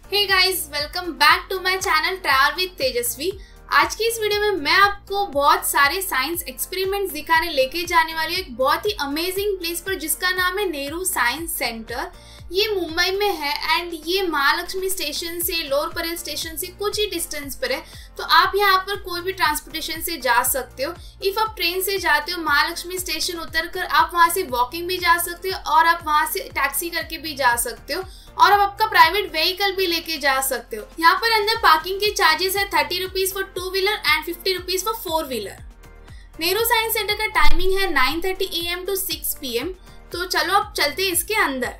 Hey guys, welcome back to my channel travel with Tejasvi. आज की इस वीडियो में मैं आपको बहुत सारे साइंस एक्सपेरिमेंट्स दिखाने लेके जाने वाली हूँ एक बहुत ही अमेजिंग प्लेस पर जिसका नाम है नेहरू साइंस सेंटर। ये मुंबई में है एंड ये महालक्ष्मी स्टेशन से, लोअर परेल स्टेशन से कुछ ही डिस्टेंस पर है। तो आप यहाँ पर कोई भी ट्रांसपोर्टेशन से जा सकते हो। इफ आप ट्रेन से जाते हो, महालक्ष्मी स्टेशन उतरकर आप वहाँ से वॉकिंग भी जा सकते हो और आप वहाँ से टैक्सी करके भी जा सकते हो और आप आपका प्राइवेट व्हीकल भी लेके जा सकते हो। यहाँ पर अंदर पार्किंग के चार्जेस है 30 rupees for 2 wheeler and 50 rupees for 4 wheeler. Nehru science centre का टाइमिंग है 9:30 AM to 6 PM। तो चलो अब चलते हैं इसके अंदर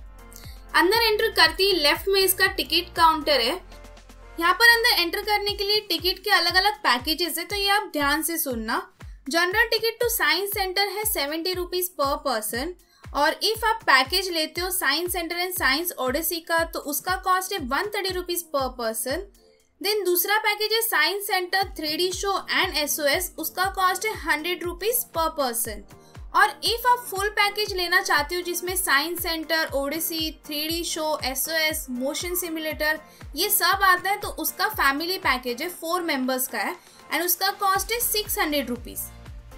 एंटर करते ही लेफ्ट में इसका टिकट काउंटर है। यहाँ पर अंदर एंटर करने के लिए टिकट के अलग अलग पैकेजेस है, तो ये आप ध्यान से सुनना। General ticket to science centre है 70 रुपीज पर पर्सन और इफ आप पैकेज लेते हो science centre and science odyssey का तो उसका कॉस्ट है 130 रुपीज पर पर्सन। देन दूसरा पैकेज है science centre 3D show and SOS, उसका कॉस्ट है 100 रुपीज पर पर्सन। और इफ आप फुल पैकेज लेना चाहते हो जिसमें science centre, Odyssey, 3D show, SOS, motion simulator ये सब आता है तो उसका फैमिली पैकेज है 4 मेंबर्स का है एंड उसका कॉस्ट है 600 रुपीज।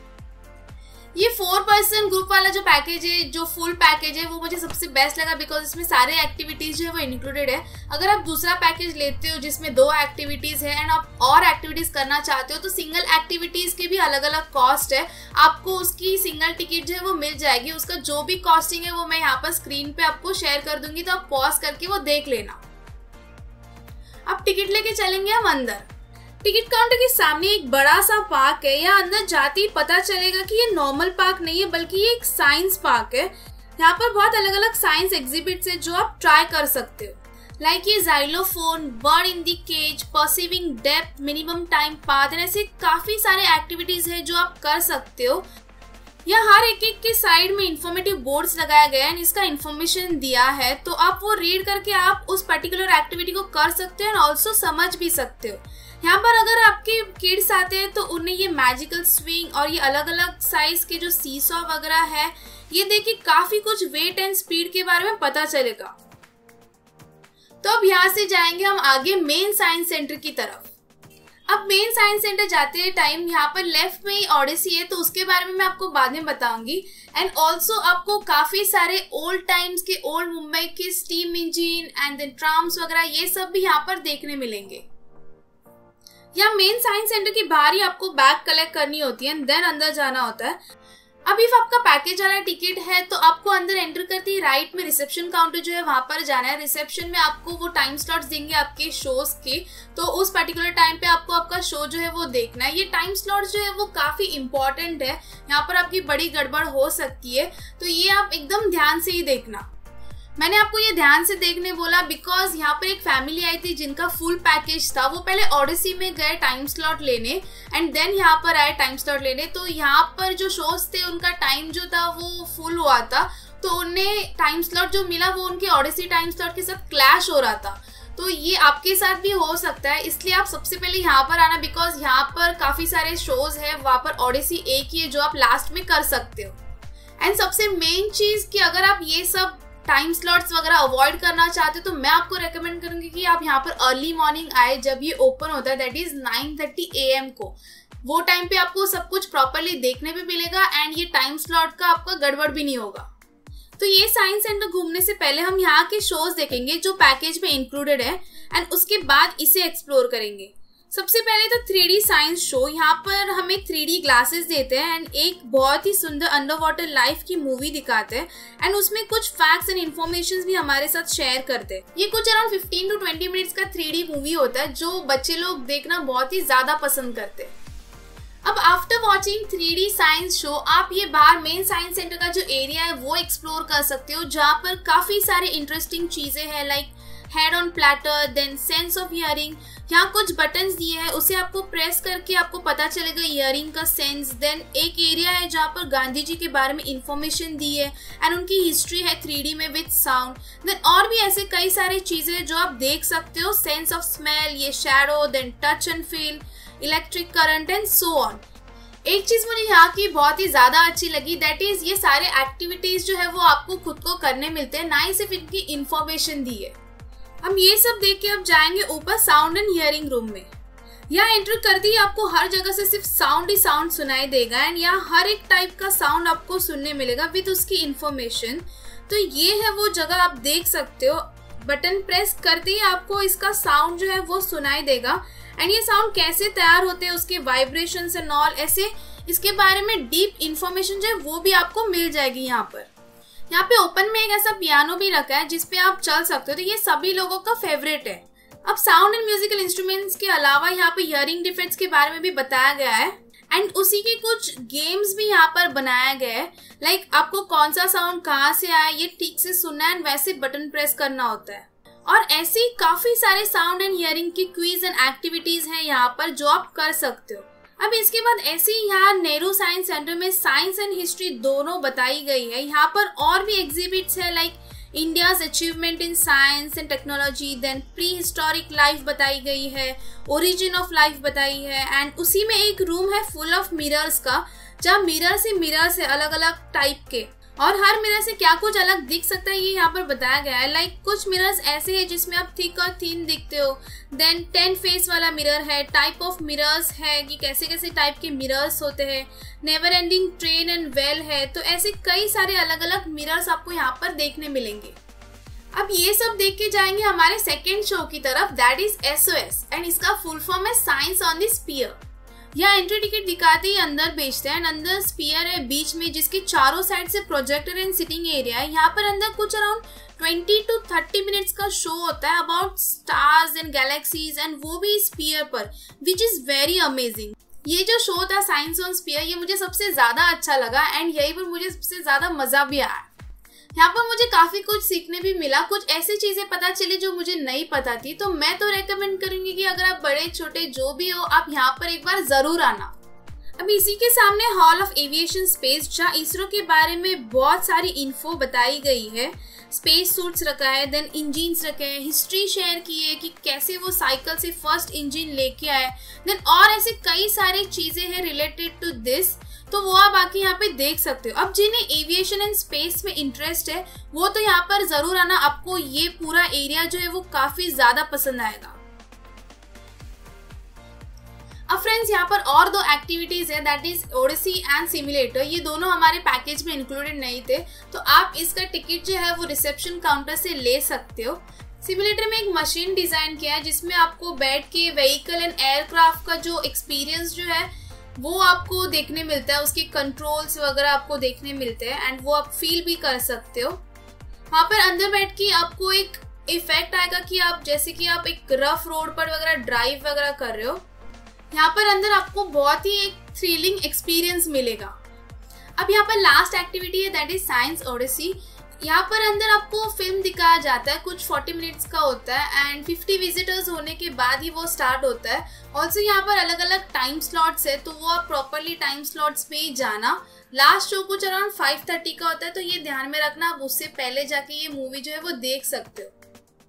ये 4 पर्सन ग्रुप वाला जो पैकेज है, जो फुल पैकेज है, वो मुझे सबसे बेस्ट लगा बिकॉज इसमें सारे एक्टिविटीज जो है वो इंक्लूडेड है। अगर आप दूसरा पैकेज लेते हो जिसमें 2 एक्टिविटीज है एंड आप और एक्टिविटीज करना चाहते हो तो सिंगल एक्टिविटीज के भी अलग अलग कॉस्ट है। आपको उसकी सिंगल टिकट जो है वो मिल जाएगी। उसका जो भी कॉस्टिंग है वो मैं यहाँ पर स्क्रीन पे आपको शेयर कर दूंगी, तो आप पॉज करके वो देख लेना। अब टिकट लेके चलेंगे हम अंदर। टिकट काउंटर के सामने एक बड़ा सा पार्क है। यहाँ अंदर जाते ही पता चलेगा कि ये नॉर्मल पार्क नहीं है बल्कि ये एक साइंस पार्क है। यहाँ पर बहुत अलग अलग साइंस एग्जिबिट्स है जो आप ट्राई कर सकते हो, लाइक ये xylophone, bird in the cage, perceiving depth, minimum time path and ऐसे काफी सारे एक्टिविटीज है जो आप कर सकते हो। यहाँ हर एक के साइड में इंफॉर्मेटिव बोर्ड्स लगाया गया है, इसका इंफॉर्मेशन दिया है तो आप वो रीड करके आप उस पर्टिकुलर एक्टिविटी को कर सकते हो एंड ऑल्सो समझ भी सकते हो। यहाँ पर अगर आपके किड्स आते हैं तो उन्हें ये मैजिकल स्विंग और ये अलग अलग साइज के जो सीसॉ वगैरह है ये देखिए काफी कुछ वेट एंड स्पीड के बारे में पता चलेगा। तो अब यहाँ से जाएंगे हम आगे मेन साइंस सेंटर की तरफ। अब मेन साइंस सेंटर जाते टाइम यहाँ पर लेफ्ट में ही ओडिसी है तो उसके बारे में मैं आपको बाद में बताऊंगी एंड ऑल्सो आपको काफी सारे ओल्ड टाइम्स के, ओल्ड मुंबई के steam engine and then trams वगैरह ये सब भी यहाँ पर देखने मिलेंगे। यहाँ मेन साइंस सेंटर के बाहर ही आपको बैग कलेक्ट करनी होती है देन अंदर जाना होता है। अब इफ आपका पैकेज वाला टिकट है तो आपको अंदर एंटर करते ही राइट में रिसेप्शन काउंटर जो है वहां पर जाना है। रिसेप्शन में आपको वो टाइम स्लॉट्स देंगे आपके शोज के, तो उस पर्टिकुलर टाइम पे आपको आपका शो जो है वो देखना है। ये टाइम स्लॉट्स जो है वो काफी इंपॉर्टेंट है, यहाँ पर आपकी बड़ी गड़बड़ हो सकती है तो ये आप एकदम ध्यान से ही देखना। मैंने आपको ये ध्यान से देखने बोला बिकॉज यहाँ पर एक फैमिली आई थी जिनका फुल पैकेज था। वो पहले ओडिसी में गए टाइम स्लॉट लेने एंड देन यहाँ पर आए टाइम स्लॉट लेने, तो यहाँ पर जो शोज थे उनका टाइम जो था वो फुल हुआ था तो उन्हें टाइम स्लॉट जो मिला वो उनके ओडिसी टाइम स्लॉट के साथ क्लैश हो रहा था। तो ये आपके साथ भी हो सकता है, इसलिए आप सबसे पहले यहाँ पर आना बिकॉज यहाँ पर काफी सारे शोज है, वहाँ पर ओडिसी एक ही है जो आप लास्ट में कर सकते हो। एंड सबसे मेन चीज कि अगर आप ये सब टाइम स्लॉट्स वगैरह अवॉइड करना चाहते हो तो मैं आपको रेकमेंड करूंगी कि आप यहाँ पर अर्ली मॉर्निंग आए जब ये ओपन होता है, दैट इज 9:30 AM को। वो टाइम पे आपको सब कुछ प्रॉपरली देखने भी मिलेगा एंड ये टाइम स्लॉट का आपका गड़बड़ भी नहीं होगा। तो ये साइंस सेंटर घूमने से पहले हम यहाँ के शोज देखेंगे जो पैकेज में इंक्लूडेड है एंड उसके बाद इसे एक्सप्लोर करेंगे। सबसे पहले तो 3D साइंस शो। यहाँ पर हमें 3D ग्लासेस देते हैं एंड एक बहुत ही सुंदर अंडर वाटर लाइफ की मूवी दिखाते हैं एंड उसमें कुछ फैक्ट्स एंड इन्फॉर्मेशन भी हमारे साथ शेयर करते हैं। ये कुछ अराउंड 15 to 20 मिनट्स का 3D मूवी होता है जो बच्चे लोग देखना बहुत ही ज्यादा पसंद करते हैं। अब after watching 3D science show आप ये बाहर मेन साइंस सेंटर का जो एरिया है वो एक्सप्लोर कर सकते हो, जहाँ पर काफी सारे इंटरेस्टिंग चीजें हैं like head on platter, then sense of hearing. यहाँ कुछ बटन्स दिए हैं, उसे आपको प्रेस करके आपको पता चलेगा हियरिंग का सेंस। देन एक एरिया है जहाँ पर गांधी जी के बारे में इंफॉर्मेशन दी है एंड उनकी हिस्ट्री है 3D में विद साउंड। देन और भी ऐसे कई सारी चीजें जो आप देख सकते हो, सेंस ऑफ स्मेल, ये shadow, then touch and feel, electric current and so on. एक चीज मुझे यहाँ की बहुत ही ज्यादा अच्छी लगी, दैट इज ये सारे एक्टिविटीज जो है वो आपको खुद को करने मिलते हैं, ना ही सिर्फ इनकी इंफॉर्मेशन दी है। हम ये सब देख के अब जाएंगे ऊपर साउंड एंड हियरिंग रूम में। यहाँ एंटर करते ही आपको हर जगह से सिर्फ साउंड ही साउंड सुनाई देगा एंड यहाँ हर एक टाइप का साउंड आपको सुनने मिलेगा विद उसकी इंफॉर्मेशन। तो ये है वो जगह, आप देख सकते हो बटन प्रेस करते ही आपको इसका साउंड जो है वो सुनाई देगा एंड ये साउंड कैसे तैयार होते हैं, उसके वाइब्रेशंस एंड ऑल, ऐसे इसके बारे में डीप इंफॉर्मेशन जो है वो भी आपको मिल जाएगी। यहाँ पे ओपन में एक ऐसा पियानो भी रखा है जिसपे आप चल सकते हो, तो ये सभी लोगों का फेवरेट है। अब साउंड एंड म्यूजिकल इंस्ट्रूमेंट्स के अलावा यहाँ पे हियरिंग डिफेक्ट्स के बारे में भी बताया गया है एंड उसी के कुछ गेम्स भी यहाँ पर बनाया गया है। लाइक आपको कौन सा साउंड कहाँ से आया ये ठीक से सुनना है एंड वैसे बटन प्रेस करना होता है। और ऐसे ही काफी सारे साउंड एंड हियरिंग की क्विज एंड एक्टिविटीज हैं यहाँ पर जो आप कर सकते हो। अब इसके बाद ऐसे ही यहाँ नेहरू साइंस सेंटर में साइंस एंड हिस्ट्री दोनों बताई गई है। यहाँ पर और भी एग्जिबिट्स है like India's achievement in science and technology, then prehistoric life बताई गई है, ओरिजिन ऑफ लाइफ बताई है एंड उसी में एक रूम है फुल ऑफ मिरर्स का, जहाँ मिरर्स है अलग अलग टाइप के और हर मिरर से क्या कुछ अलग दिख सकता है ये यहाँ पर बताया गया है। लाइक कुछ मिरर्स ऐसे हैं जिसमें आप थिक और थिन दिखते हो, देन 10 फेस वाला मिरर है, टाइप ऑफ मिरर्स है कि कैसे कैसे टाइप के मिरर्स होते हैं, never ending train and well है। तो ऐसे कई सारे अलग अलग मिरर्स आपको यहाँ पर देखने मिलेंगे। अब ये सब देख के जाएंगे हमारे सेकेंड शो की तरफ, दैट इज SOS एंड इसका फुल फॉर्म है साइंस ऑन द स्फीयर। यहाँ एंट्री टिकट दिखाते ही अंदर बेचते हैं, अंदर स्फीयर है बीच में जिसके चारों साइड से प्रोजेक्टर एंड सिटिंग एरिया है। यहाँ पर अंदर कुछ अराउंड 20 to 30 मिनट्स का शो होता है about stars and galaxies and वो भी स्फीयर पर, विच इज वेरी अमेजिंग। ये जो शो था साइंस ऑन स्फीयर ये मुझे सबसे ज्यादा अच्छा लगा एंड यही पर मुझे सबसे ज्यादा मजा भी आया। यहाँ पर मुझे काफी कुछ सीखने भी मिला, कुछ ऐसी चीजें पता चली जो मुझे नहीं पता थी। तो मैं तो रेकमेंड करूंगी कि अगर आप बड़े छोटे जो भी हो आप यहाँ पर एक बार जरूर आना। अब इसी के सामने हॉल ऑफ एविएशन स्पेस, जहाँ इसरो के बारे में बहुत सारी इन्फो बताई गई है। स्पेस सूट्स रखा है, देन इंजिन्स रखे हैं, हिस्ट्री शेयर की है कि कैसे वो साइकिल से फर्स्ट इंजिन लेके आए, देन और ऐसे कई सारी चीजें हैं रिलेटेड टू दिस, तो वो आप आके यहाँ पे देख सकते हो। अब जिन्हें एविएशन एंड स्पेस में इंटरेस्ट है वो तो यहाँ पर जरूर आना, आपको ये पूरा एरिया जो है वो काफी ज्यादा पसंद आएगा। अब फ्रेंड्स यहाँ पर और दो एक्टिविटीज है, that is Odyssey and simulator. ये दोनों हमारे पैकेज में इंक्लूडेड नहीं थे, तो आप इसका टिकट जो है वो रिसेप्शन काउंटर से ले सकते हो। सिमुलेटर में एक मशीन डिजाइन किया है जिसमें आपको बैठ के व्हीकल एंड एयरक्राफ्ट का जो एक्सपीरियंस जो है वो आपको देखने मिलता है, उसके कंट्रोल्स वगैरह आपको देखने मिलते हैं एंड वो आप फील भी कर सकते हो। वहाँ पर अंदर बैठ के आपको एक इफेक्ट आएगा कि आप जैसे कि आप एक रफ रोड पर वगैरह ड्राइव वगैरह कर रहे हो। यहाँ पर अंदर आपको बहुत ही एक थ्रिलिंग एक्सपीरियंस मिलेगा। अब यहाँ पर लास्ट एक्टिविटी है, दैट इज साइंस ओडिसी। यहाँ पर अंदर आपको फिल्म दिखाया जाता है, कुछ 40 मिनट्स का होता है एंड 50 विजिटर्स होने के बाद ही वो स्टार्ट होता है। ऑल्सो यहाँ पर अलग अलग टाइम स्लॉट्स है, तो वो आप प्रॉपरली टाइम स्लॉट्स में ही जाना। लास्ट शो कुछ अराउंड 5:30 का होता है, तो ये ध्यान में रखना, आप उससे पहले जाके ये मूवी जो है वो देख सकते हो।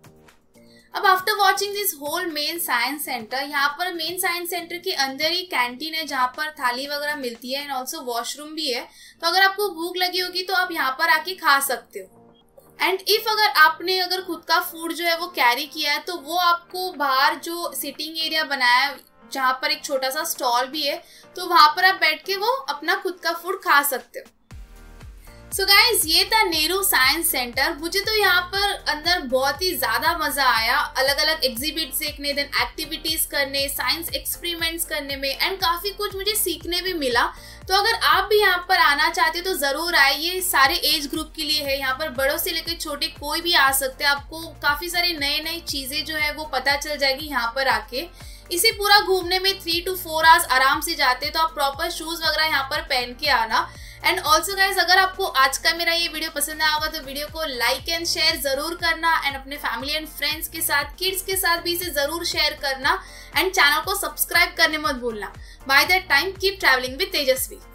अब after watching this whole main science centre, यहाँ पर मेन साइंस सेंटर के अंदर ही कैंटीन है जहाँ पर थाली वगैरह मिलती है एंड ऑल्सो वॉशरूम भी है, तो अगर आपको भूख लगी होगी तो आप यहाँ पर आके खा सकते हो। एंड इफ अगर आपने खुद का फूड जो है वो कैरी किया है तो वो आपको बाहर जो सिटिंग एरिया बनाया है जहाँ पर एक छोटा सा स्टॉल भी है, तो वहां पर आप बैठ के वो अपना खुद का फूड खा सकते हो। सो गाइज ये था नेहरू साइंस सेंटर। मुझे तो यहाँ पर अंदर बहुत ही ज्यादा मजा आया, अलग अलग एग्जिबिट्स देखने, देन एक्टिविटीज करने, साइंस एक्सपेरिमेंट्स करने में एंड काफी कुछ मुझे सीखने भी मिला। तो अगर आप भी यहाँ पर आना चाहते हो तो जरूर आए, ये सारे एज ग्रुप के लिए है, यहाँ पर बड़ों से लेकर छोटे कोई भी आ सकते हैं। आपको काफी सारी नई चीजें जो है वो पता चल जाएगी यहाँ पर आके। इसे पूरा घूमने में 3 to 4 आवर्स आराम से जाते हैं, तो आप प्रॉपर शूज वगैरह यहाँ पर पहन के आना। एंड ऑल्सो गाइज अगर आपको आज का मेरा ये वीडियो पसंद आया होगा तो वीडियो को लाइक एंड शेयर जरूर करना एंड अपने फैमिली एंड फ्रेंड्स के साथ, किड्स के साथ भी इसे जरूर शेयर करना एंड चैनल को सब्सक्राइब करने मत भूलना। By that time keep travelling with Tejashwi.